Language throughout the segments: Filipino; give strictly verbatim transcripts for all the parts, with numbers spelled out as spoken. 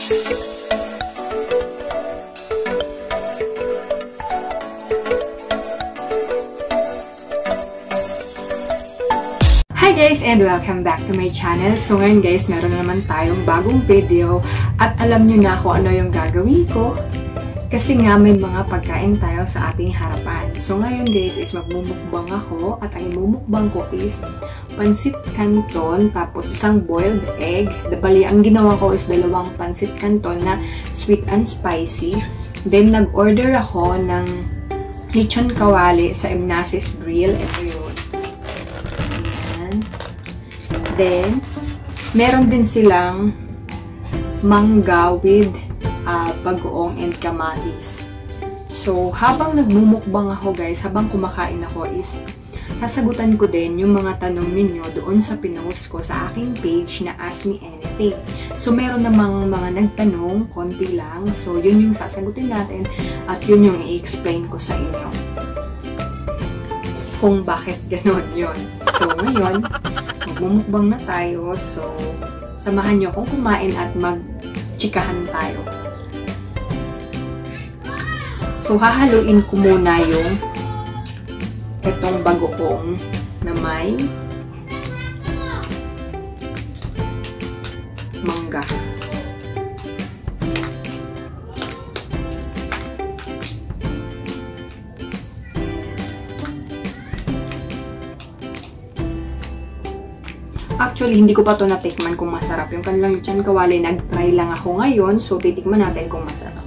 Hi guys and welcome back to my channel. So ngayon guys, meron na naman tayong bagong video at alam nyo na kung ano yung gagawin ko kasi nga may mga pagkain tayo sa ating harapan. So ngayon guys is magmumukbang ako at ang imumukbang ko is pansit canton tapos isang boiled egg. Bali, ang ginawa ko is dalawang pansit canton na sweet and spicy. Then nag-order ako ng lechon kawali sa Imnasis Grill. Ito yun. Then, meron din silang mangga with uh, bagoong and kamatis. So, habang nagmumukbang ako guys, habang kumakain ako is sasagutan ko din yung mga tanong ninyo doon sa pinost ko sa aking page na Ask Me Anything. So, meron namang mga nagtanong, konti lang. So, yun yung sasagutin natin at yun yung i-explain ko sa inyo. Kung bakit ganon yun. So, ngayon, magmumukbang na tayo. So, samahan nyo akong kumain at mag-chikahan tayo. So, hahaluin ko muna yung itong bagoong na may mangga. Actually, hindi ko pa to natikman kung masarap. Yung kanilang lechon kawali, nag-try lang ako ngayon. So, titikman natin kung masarap.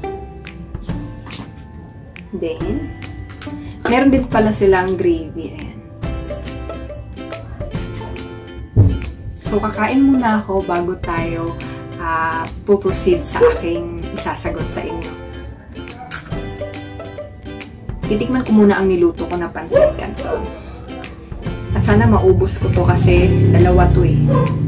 Then, meron din pala silang gravy. Ayan. So, kakain muna ako bago tayo uh, puproceed sa aking isasagot sa inyo. Titikman ko muna ang niluto ko na pansit canton. At sana maubos ko to kasi dalawa to eh.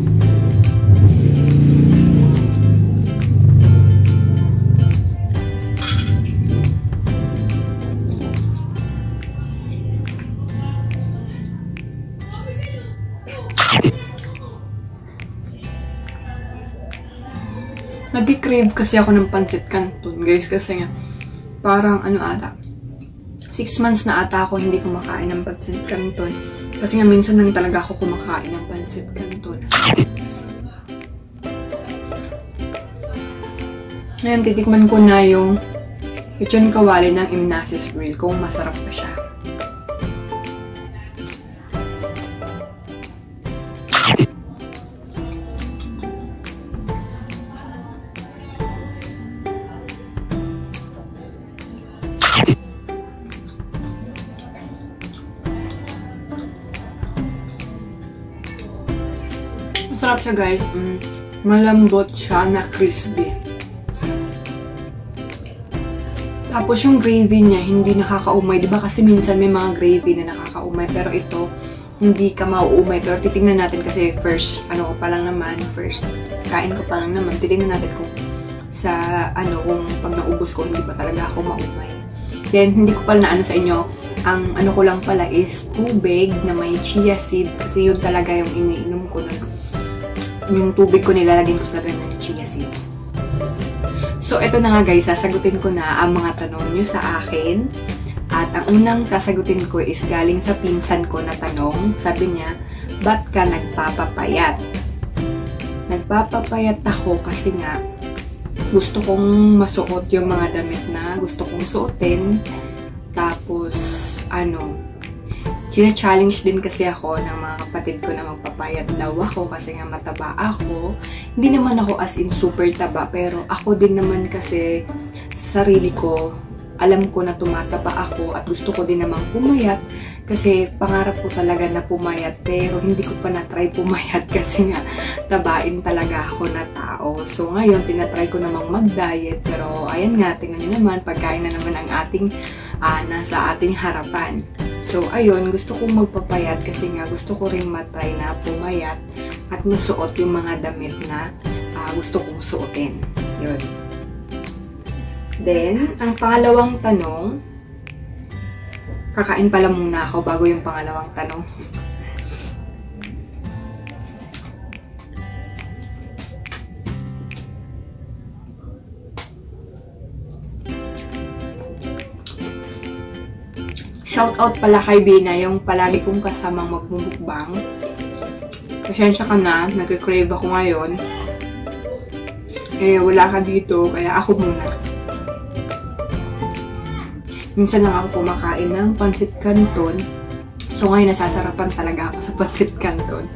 Nag-crave kasi ako ng pansit canton guys kasi nga parang ano ata six months na ata ako hindi kumakain ng pansit canton. Kasi nga minsan lang talaga ako kumakain ng pansit canton. Ngayon, titikman ko na yung lechon kawali ng Imnasis Grill kung masarap pa siya. Masarap siya guys. Mm, malambot siya na crispy. Tapos yung gravy niya hindi nakakaumay. Diba kasi minsan may mga gravy na nakakaumay. Pero ito, hindi ka mauumay. Pero titingnan natin kasi first, ano ko pa lang naman. First, kain ko pa lang naman. Titingnan natin kung sa, ano, kung pag naubos ko, hindi pa talaga ako maumay. Then, hindi ko pala na ano sa inyo. Ang ano ko lang pala is tubig na may chia seeds. Kasi yun talaga yung iniinom ko na yung tubig ko nilalagyan ko sa ganun ng chia seeds. So, ito na nga guys, sasagutin ko na ang mga tanong nyo sa akin. At ang unang sasagutin ko is galing sa pinsan ko na tanong. Sabi niya, ba't ka nagpapapayat? Nagpapapayat ako kasi nga gusto kong masuot yung mga damit na gusto kong suotin. Tapos, ano, sina-challenge din kasi ako ng mga kapatid ko na magpapayat daw ako kasi nga mataba ako. Hindi naman ako as in super taba, pero ako din naman kasi sa sarili ko, alam ko na tumataba ako at gusto ko din namang pumayat kasi pangarap ko talaga na pumayat pero hindi ko pa na-try pumayat kasi nga tabain talaga ako na tao. So ngayon, tinatry ko namang mag-diet pero ayan nga, tingnan nyo naman, pagkain na naman ang ating uh, nasa ating harapan. So, ayun, gusto kong magpapayat kasi nga gusto ko rin matry na pumayat at masuot yung mga damit na uh, gusto kong suotin. Yun. Then, ang pangalawang tanong, kakain pala muna ako bago yung pangalawang tanong. shout out pala kay Bina, yung palagi kong kasamang magmumukbang. Pasensya ka na, nag-crave ako ngayon. Eh, wala ka dito, kaya ako muna. Minsan lang ako kumakain ng pancit canton. So ngayon, nasasarapan talaga ako sa pancit canton.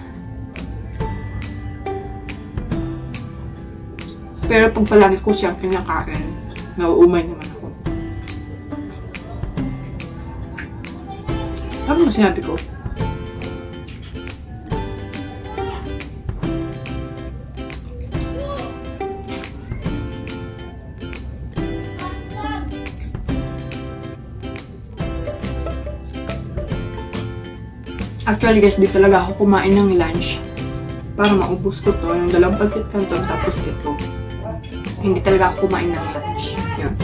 Pero pag palagi ko siyang kinakain, nauumay naman ako. Ano na sinabi ko? Actually guys, di talaga ako kumain ng lunch para maubos ko to, yung dalawang pancit canton tapos ito. Hindi talaga ako kumain ng lunch. Yun.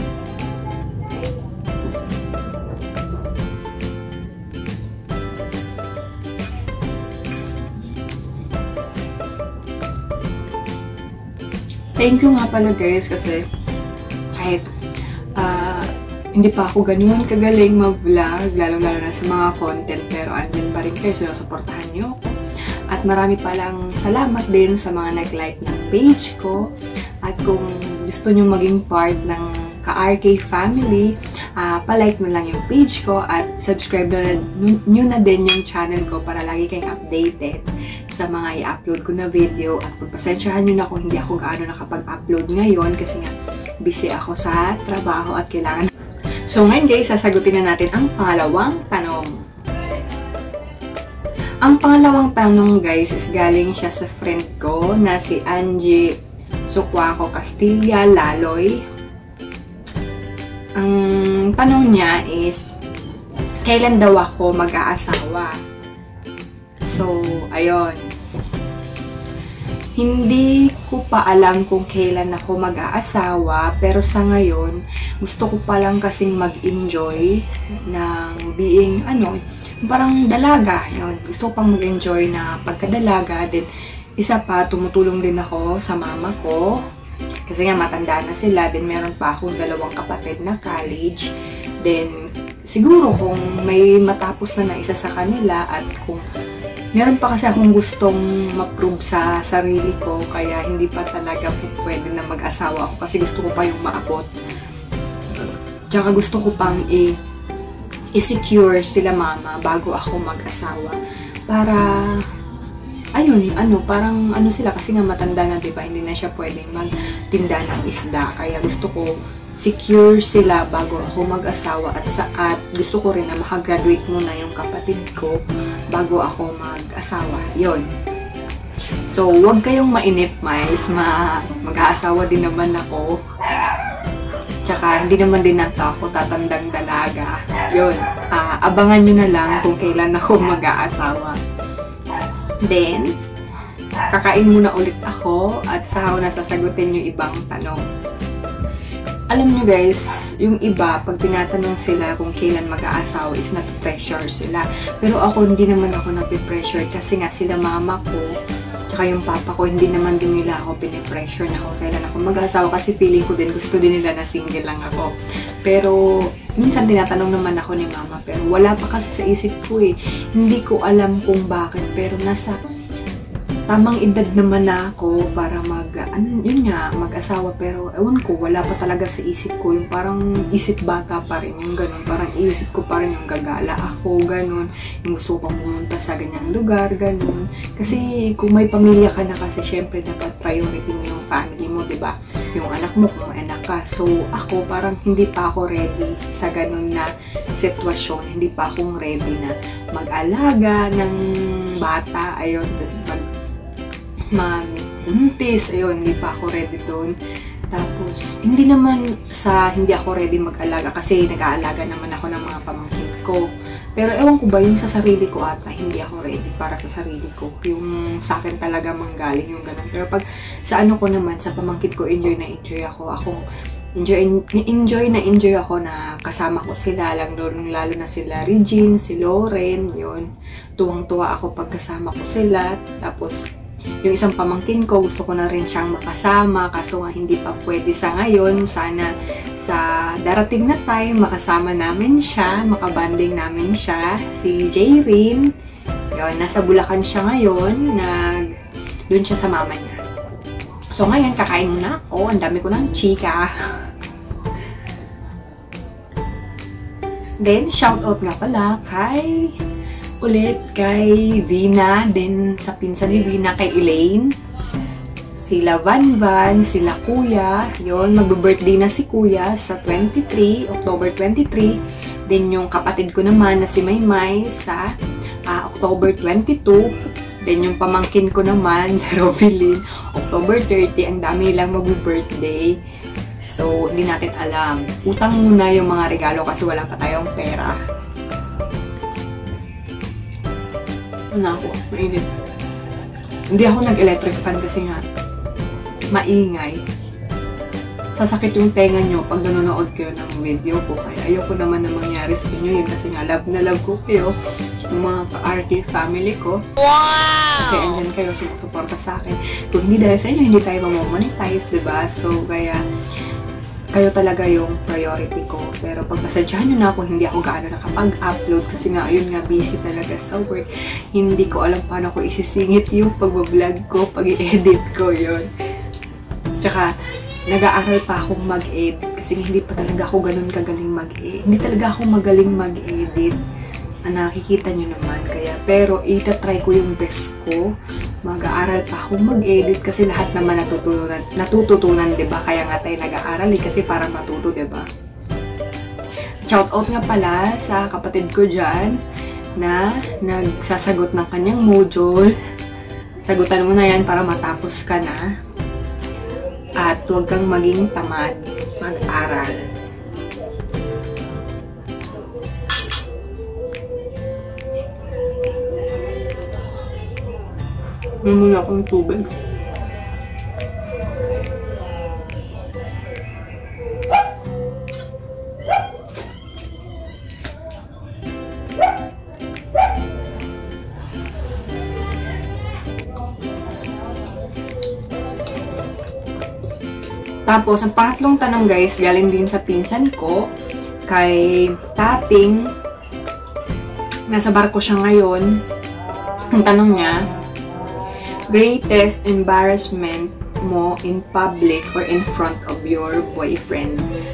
Thank you nga pala guys kasi kahit uh, hindi pa ako ganun kagaling mag-vlog, lalo-lalo na sa mga content, pero andyan pa rin kayo, sinusuportahan niyo ako. At marami palang salamat din sa mga nag-like ng page ko. At kung gusto nyo maging part ng Ka-R K family, uh, palike mo lang yung page ko at subscribe na nyo na din yung channel ko para lagi kayong updated sa mga i-upload ko na video. At pagpasensyahan nyo na kung hindi ako gaano nakapag-upload ngayon kasi nga busy ako sa trabaho at kailangan. So ngayon guys, sasagutin na natin ang pangalawang tanong. Ang pangalawang tanong guys is galing siya sa friend ko na si Angie Sukwako Castilla Laloy. Ang tanong niya is, kailan daw ako mag-aasawa? So, ayun. Hindi ko pa alam kung kailan ako mag-aasawa, pero sa ngayon, gusto ko pa lang kasing mag-enjoy ng being, ano, parang dalaga. Yun. Gusto ko pang mag-enjoy na pagkadalaga. Then, isa pa, tumutulong din ako sa mama ko. Kasi nga, matanda na sila. Then, meron pa akong dalawang kapatid na college. Then, siguro kung may matapos na na isa sa kanila at kung meron pa kasi akong gustong ma-prove sa sarili ko, kaya hindi pa talaga po pwede na mag-asawa ako kasi gusto ko pa yung maabot. Tsaka gusto ko pang i- i-secure sila mama bago ako mag-asawa. Para ayun, ano, parang ano sila kasi nga matanda na, diba? Hindi na siya pwedeng magtinda ng isda. Kaya gusto ko secure sila bago ako mag-asawa at saat gusto ko rin na makagraduate muna yung kapatid ko bago ako mag-asawa. Yun. So, wag kayong mainip, Miles. Ma mag-aasawa din naman ako. Tsaka, hindi naman din nato ako tatandang dalaga. Yun. Uh, abangan nyo na lang kung kailan ako mag-aasawa. Then, kakain muna ulit ako at saka na sasagutin yung ibang tanong. Alam nyo guys, yung iba, pag tinatanong sila kung kailan mag-aasawa is napipressure sila. Pero ako, hindi naman ako napipressure kasi nga sila mama ko, tsaka yung papa ko, hindi naman din nila ako pinipressure na kung kailan ako mag-aasawa kasi feeling ko din, gusto din nila na single lang ako. Pero, minsan tinatanong naman ako ni mama, pero wala pa kasi sa isip ko eh. Hindi ko alam kung bakit, pero nasa tamang edad naman na ako para mag, ano, yun nga, mag-asawa. Pero, ewan ko, wala pa talaga sa isip ko. Yung parang isip bata pa rin, yung ganun. Parang isip ko pa rin yung gagala ako, ganun. Yung gusto ko pang pumunta sa ganyang lugar, ganun. Kasi, kung may pamilya ka na kasi, syempre, dapat priority mo yung family mo, diba? Yung anak mo, kung anak ka. So, ako, parang hindi pa ako ready sa ganun na sitwasyon. Hindi pa akong ready na mag-alaga ng bata. Ayun, mag-buntis, ayun, hindi pa ako ready doon. Tapos, hindi naman sa hindi ako ready mag-alaga kasi nag-aalaga naman ako ng mga pamangkin ko. Pero ewan ko ba, yung sa sarili ko ata, hindi ako ready para sa sarili ko. Yung sa akin talaga manggaling yung ganun. Pero pag sa ano ko naman, sa pamangkin ko, enjoy na enjoy ako. Ako, enjoy, enjoy na enjoy ako na kasama ko sila lang doon, lalo na sila Regine, si Lauren, yun. Tuwang-tuwa ako pag kasama ko sila. Tapos, yung isang pamangkin ko, gusto ko na rin siyang makasama, kaso nga hindi pa pwede sa ngayon. Sana sa sa darating na time, makasama namin siya, makabanding namin siya, si Jayrin. Yun, nasa Bulacan siya ngayon, nag, doon siya sa mama niya. So ngayon, kakain muna ako, ang dami ko ng chika. Then, shoutout nga pala kay, ulit kay Vina, then sa pinsan ni Vina, kay Elaine. Sila Van Van, sila Kuya, yon magbe-birthday na si Kuya sa twenty-three, October twenty-three. Then yung kapatid ko naman na si Maymay sa uh, October twenty-two. Then yung pamangkin ko naman, si Robilin, October thirty. Ang dami lang magbe-birthday. So, hindi natin alam. Utang muna yung mga regalo kasi wala pa tayong pera. Ano ako? Mainit. Hindi ako nag-electric fan kasi nga maingay. Sasakit yung tenga nyo pag nanonood kayo ng video ko. Kaya ayoko naman na mangyari sa inyo yun kasi nga love na love ko kayo. Yung mga ka-R T family ko. Wow! Kasi andyan kayo sumusuporta sa akin. Kung hindi dahil sa inyo, hindi tayo mamonetize, diba? So, kaya kayo talaga yung priority ko. Pero pagpasadyahan nyo na ako, hindi ako gaano nakapag-upload kasi nga, ayun nga, busy talaga sa work. Hindi ko alam paano ko isisingit yung pag-vlog ko, pag-i-edit ko yun. Tsaka, nag-aaral pa akong mag-edit kasi hindi pa talaga ako ganun kagaling mag-edit. Hindi talaga ako magaling mag-edit. Ah, nakikita nyo naman. Kaya, pero itatry ko yung best ko. Mag-aaral pa akong mag-edit kasi lahat naman natutunan, natututunan, diba? Kaya nga tayo nag-aaral eh, kasi para matuto, diba? Shoutout nga pala sa kapatid ko dyan na nagsasagot ng kanyang module. Sagutan mo na yan para matapos ka na. At huwag kang maging tamad mag-aral. May muna akong tubig. Tapos, ang pangatlong tanong guys, galing din sa pinsan ko, kay Tating. Nasa barko siya ngayon. Ang tanong niya, greatest embarrassment mo in public or in front of your boyfriend?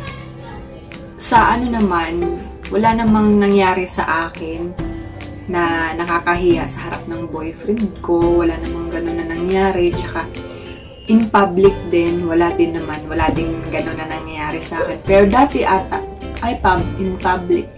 Sa ano naman, wala namang nangyari sa akin na nakakahiya sa harap ng boyfriend ko. Wala namang ganun na nangyari. Tsaka, in public din, wala din naman, wala din gano'n na nangyayari sa akin. Pero dati ata, ay pub, in public,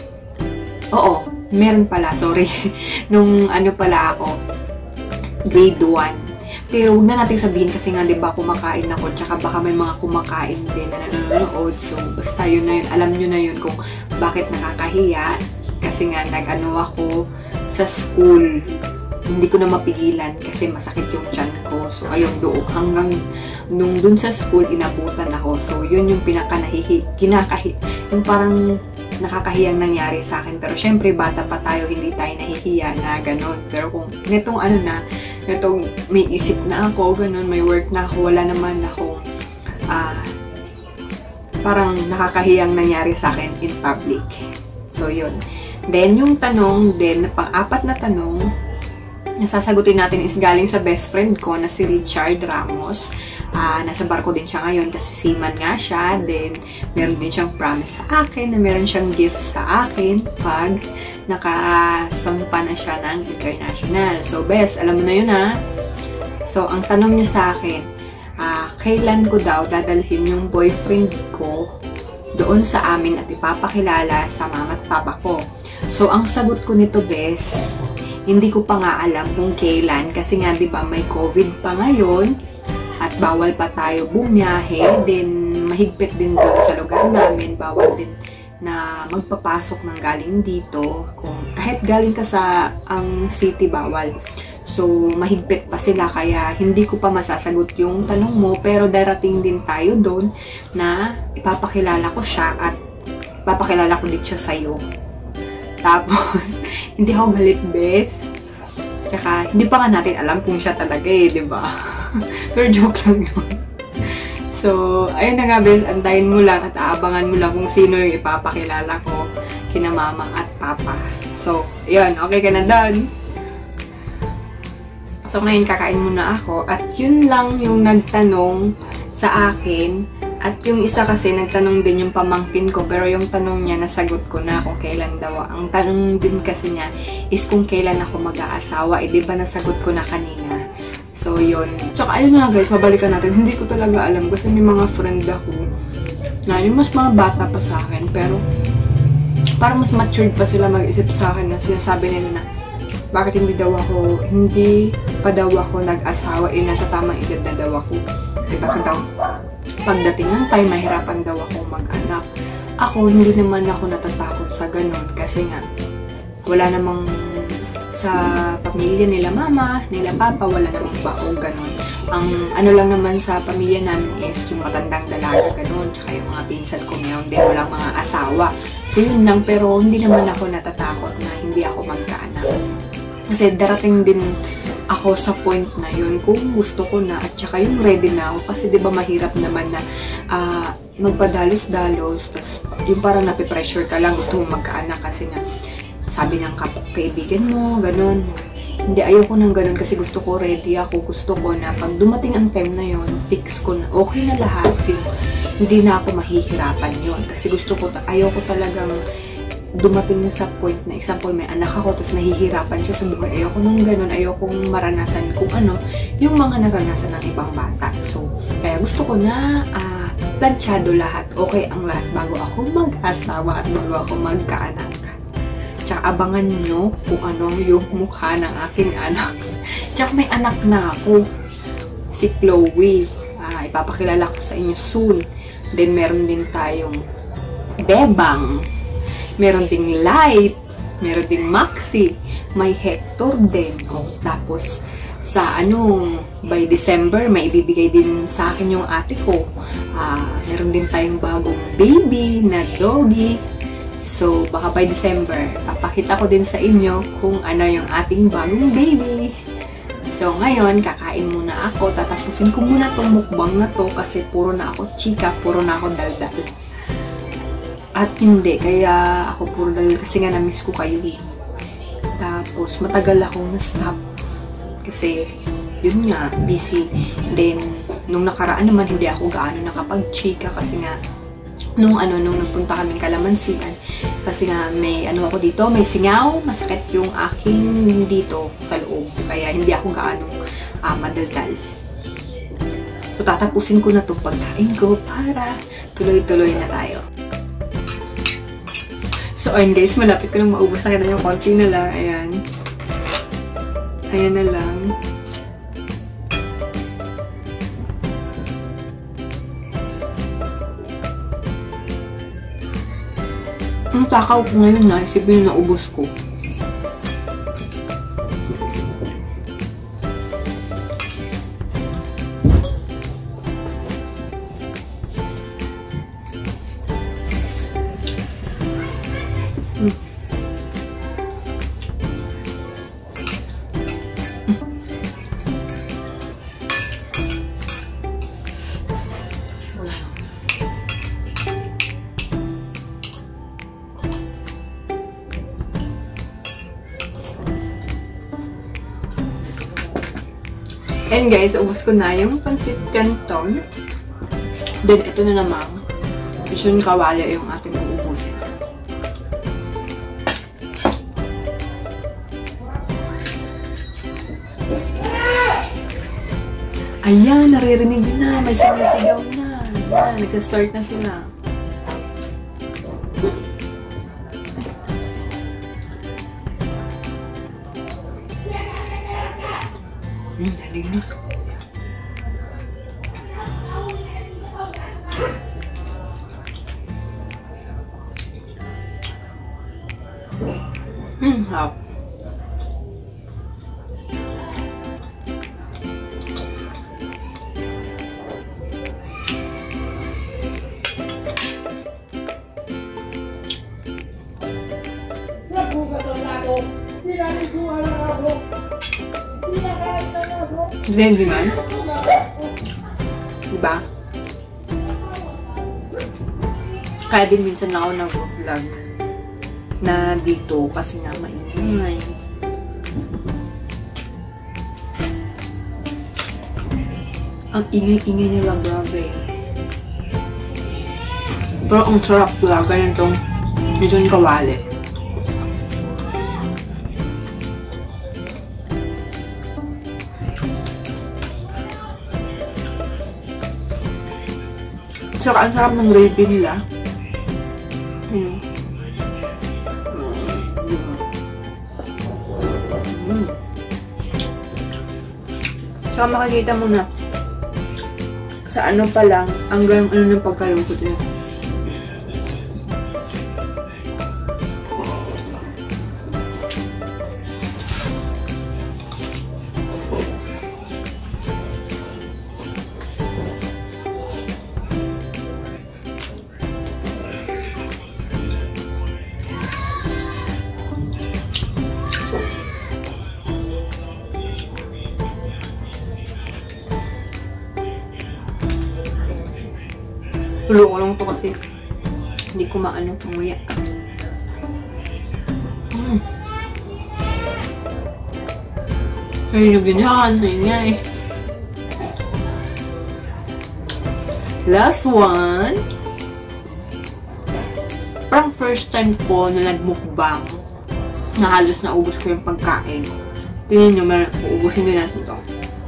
oo, meron pala, sorry, nung ano pala ako, grade one. Pero huwag na natin sabihin kasi nga, diba, kumakain ako, tsaka baka may mga kumakain din na nanonood, so basta yun na yun, alam nyo na yun kung bakit nakakahiya, kasi nga nag-ano ako sa school, hindi ko na mapigilan kasi masakit yung tiyan ko. So, ayun doon. Hanggang nung dun sa school, inabutan ako. So, yun yung pinaka-nahihi, kinakahi, yung parang nakakahiyang nangyari sa akin. Pero, syempre, bata pa tayo, hindi tayo nahihiya na gano'n. Pero kung netong ano na, netong may isip na ako, gano'n, may work na ako, wala naman akong, ah, uh, parang nakakahiyang nangyari sa akin in public. So, yun. Then, yung tanong, then, pang-apat na tanong, nasasagutin natin is galing sa best friend ko na si Richard Ramos. Uh, nasa barko din siya ngayon kasi seaman nga siya. Then, meron din siyang promise sa akin na meron siyang gift sa akin pag nakasampa na siya ng international. So, best, alam mo na yun ha. So, ang tanong niya sa akin, uh, kailan ko daw dadalhin yung boyfriend ko doon sa amin at ipapakilala sa mama at papa ko. So, ang sagot ko nito, best, hindi ko pa nga alam kung kailan kasi nga 'di ba may COVID pa ngayon at bawal pa tayo bumiyahe, din mahigpit din doon sa lugar namin, bawal din na magpapasok ng galing dito, kung kahit galing ka sa ang city bawal. So mahigpit pa sila kaya hindi ko pa masasagot yung tanong mo, pero darating din tayo doon na ipapakilala ko siya at ipapakilala ko din siya sa'yo. Tapos, hindi ako galit, bes. Tsaka, hindi pa nga natin alam kung siya talaga eh, di ba? Pero joke lang yun. So, ayun na nga, bes, antayin mo lang at aabangan mo lang kung sino yung ipapakilala ko kina mama at papa. So, yun, okay ka na doon. So, ngayon kakain muna ako at yun lang yung nagtanong sa akin. At yung isa kasi, nagtanong din yung pamangkin ko, pero yung tanong niya, nasagot ko na kung kailan daw. Ang tanong din kasi niya is kung kailan ako mag-aasawa. Eh, di ba nasagot ko na kanina? So, yun. Tsaka, ayun nga guys, mabalikan natin. Hindi ko talaga alam kasi may mga friend ako na yung mas mga bata pa sa akin, pero parang mas matured pa sila mag-isip sa akin na sinasabi nila na bakit hindi daw ako, hindi pa daw ako nag-asawa, eh, nasa tamang edad na daw ako. Eh, bakit daw? Pagdating ng time, mahirapan daw ako mag-anak. Ako, hindi naman ako natatakot sa ganun. Kasi nga, wala namang sa pamilya nila mama, nila papa, wala namang bao, ganun. Ang ano lang naman sa pamilya namin is yung matandang dalaga, ganun. Tsaka yung mga pinsan ko meron din, walang mga asawa. So, yun lang. Pero hindi naman ako natatakot na hindi ako magkaanak. Kasi darating din ako sa point na yun kung gusto ko na at saka yung ready na ako kasi di ba mahirap naman na uh, magpadalos-dalos tapos yung parang napipressure ka lang gusto mo magkaanak kasi nga sabi ng kaibigan mo, ganun. Hindi, ayoko nang ganun kasi gusto ko ready ako, gusto ko na pag dumating ang time na yun, fix ko na okay na lahat yung hindi na ako mahihirapan yun kasi gusto ko, ayoko talagang dumating na sa point na, example, may anak ako, tapos nahihirapan siya sa buhay. Ayoko nung ganun, ayokong maranasan kung ano, yung mga naranasan ng ibang bata. So, kaya gusto ko na uh, planchado lahat, okay ang lahat bago ako mag-asawa at bago ako magkaanak. Tsaka abangan nyo kung ano yung mukha ng aking anak. Tsaka may anak na ako, si Chloe. Uh, ipapakilala ko sa inyo soon. Then, meron din tayong Bebang. Meron ding Light, meron ding Maxi, may Hector din. Oh, tapos, sa anong, by December, may ibibigay din sa akin yung ate ko. Uh, meron din tayong bagong baby na doggy. So, baka by December, papakita ko din sa inyo kung ano yung ating bagong baby. So, ngayon, kakain muna ako. Tatapusin ko muna itong mukbang na to kasi puro na ako chika, puro na ako daldal. At hindi, kaya ako puro dahil kasi nga na-miss ko kayo eh. Tapos, matagal akong na-stop. Kasi, yun nga, busy. Then, nung nakaraan naman, hindi ako gaano nakapag-chika kasi nga, nung ano, nung nagpunta kami Kalamansian, kasi nga may ano ako dito, may singaw, masakit yung aking dito sa loob. Kaya hindi ako gaano uh, madaldal. So, tatapusin ko na itong pagkain ko para tuloy-tuloy na tayo. So, ayun guys, malapit ko nang maubos na kita yung konti na lang. Ayan. Ayan na lang. Ang takaw ko ngayon na, isipin yung naubos ko. And guys, ubos ko na yung pancit canton. Then, ito na naman. Vision kawali yung ating uubusin. Ayan, naririnig nyo na. May sumisigaw na. Ayan, nagsa-start na sila. Hmm, narinig. Hmm, hap. Then, naman. Diba? Kaya din minsan ako nag-vlog na dito kasi nga maingay. Ang ingay-ingay nila, grabe. Pero ang sarap talaga nitong lechon kawali. Saka ang sarap ng gravy nila. Hmm. Mm. Saka makikita mo na sa ano pa lang, ang ganang ano ng pagkalungkot niya. Tulo ko lang ito kasi hindi ko maano panguya. Mm. Ay, yung ganyan. Ay, last one. Parang first time ko na nagmukbang na halos naubos ko yung pagkain. Tingnan nyo, uubusin din natin ito.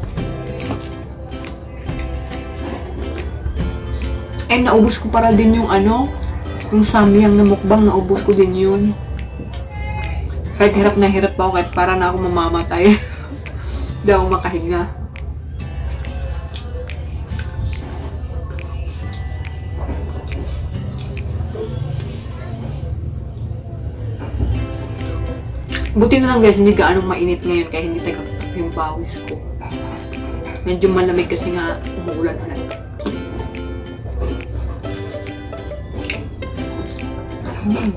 Eh, naubos ko para din yung ano, yung samyang na mukbang, naubos ko din yun. Kahit hirap na hirap pa ako, kahit para na ako mamamatay. Hindi ako makahinga. Buti na lang guys, hindi gaano mainit ngayon kaya hindi tagap yung pawis ko. Medyo malamig kasi nga umuulan na. Mm.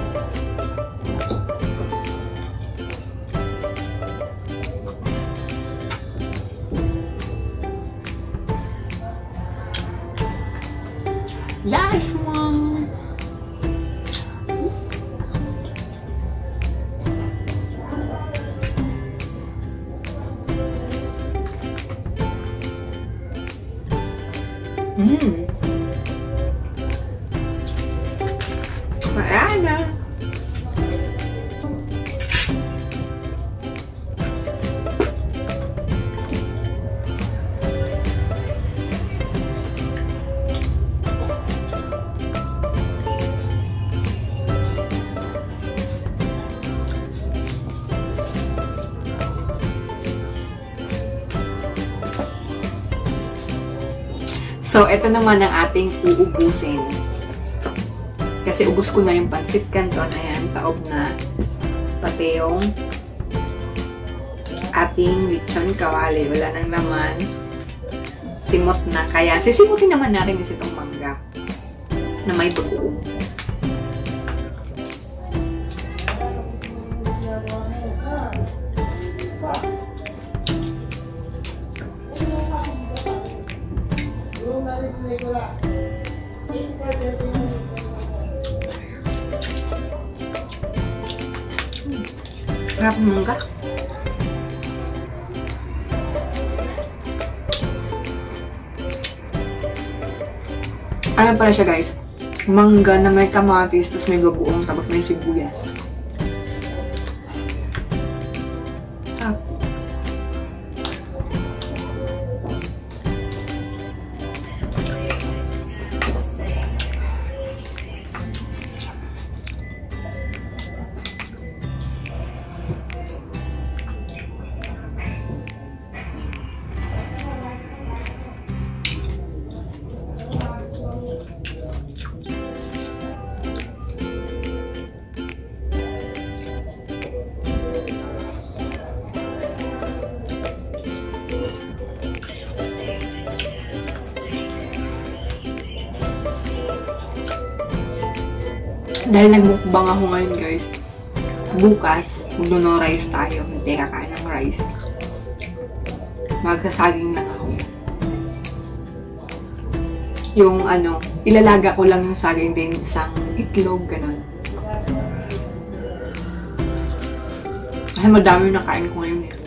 Last one. Mm. Ayan na. So, ito naman ang ating uubusin. Kasi ubus ko na yung pansit canton. Ayan, taob na. Pati yung ating lechon kawali. Wala nang laman. Simot na. Kaya, sisimutin naman natin yung itong mangga na may bagoong. Sarap ng mangga. Ano pala siya guys? Mangga na may kamatis, tapos may bagoong, tapos may sibuyas. Ah. Dahil nagmukbang ako ngayon guys, bukas, magno rice tayo. Hindi kakain ng rice. Magsasaging lang ako. yung ano, ilalaga ko lang yung saging din isang itlog, ganun. Kasi madami yung nakain ko ngayon eh.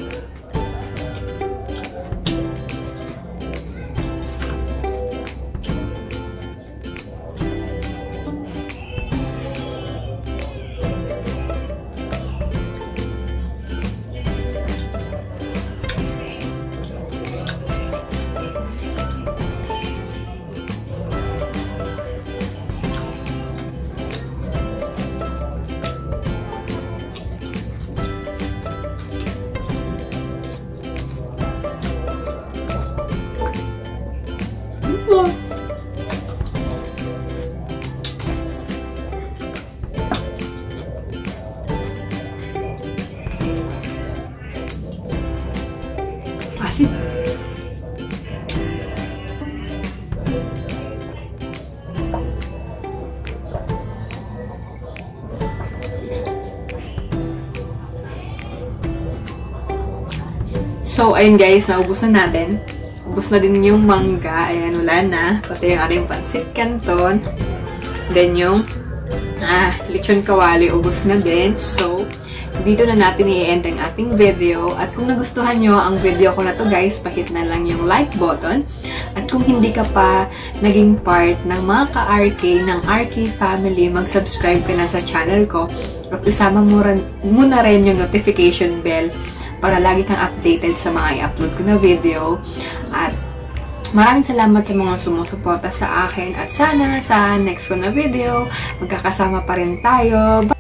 Asin. So, ayun guys, naubos na natin. Ubos na din yung mangga. Ayan, wala na. Pati yung ating pancit canton. Then yung ah, lechon kawali, ubos na din. So, dito na natin i-end ang ating video. At kung nagustuhan nyo ang video ko na to guys, pakit na lang yung like button. At kung hindi ka pa naging part ng mga ka-R K, ng R K family, mag-subscribe ka na sa channel ko. At isama mo, rin, mo na rin yung notification bell para lagi kang updated sa mga i-upload ko na video. At maraming salamat sa mga sumusuporta sa akin. At sana sa next ko na video, magkakasama pa rin tayo.